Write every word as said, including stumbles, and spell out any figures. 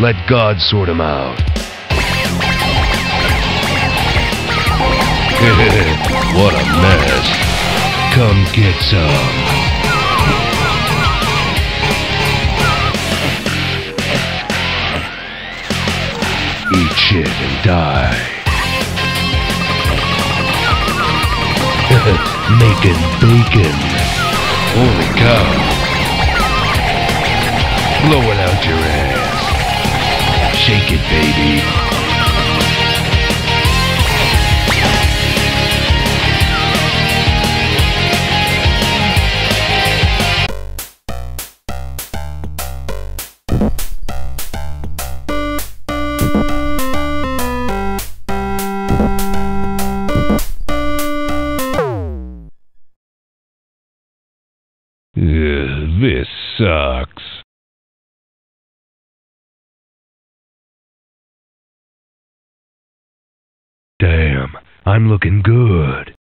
Let God sort him out. What a mess. Come get some. Eat shit and die. Making bacon. Holy cow. Blowing out your ass. Shake it, baby. Ugh, this sucks. Damn, I'm looking good.